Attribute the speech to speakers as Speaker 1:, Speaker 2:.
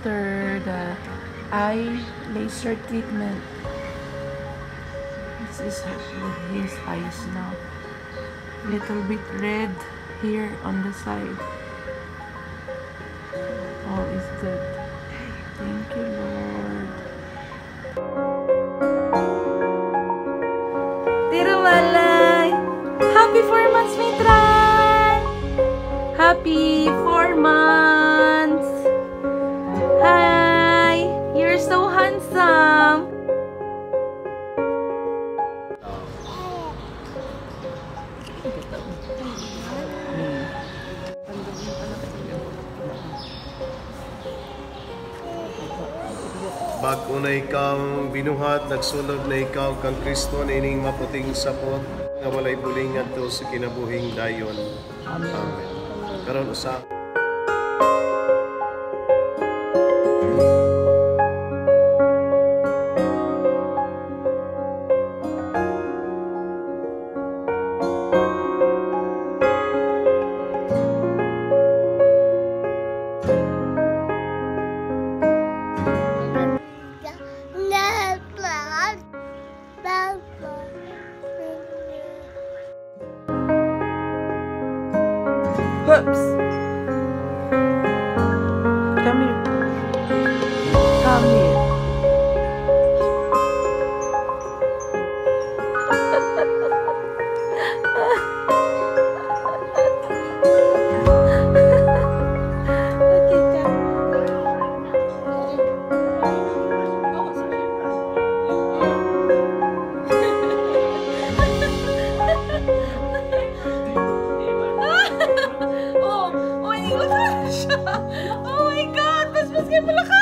Speaker 1: after the eye laser treatment. This is his eyes now. Little bit red here on the side. All is good. Thank you, Lord. Tirumalay! Happy 4 months, Mithran! Happy 4 months! Hi! You're so handsome!
Speaker 2: Bago na ikaw binuhat, nagsulod na ikaw kang Kristo na ining maputing sapot, nga walay bulingan to sa kinabuhing dayon. Amen. Karon usa.
Speaker 1: Whoops! Come here. Come here. Oh my God! Mas kayo pala ka!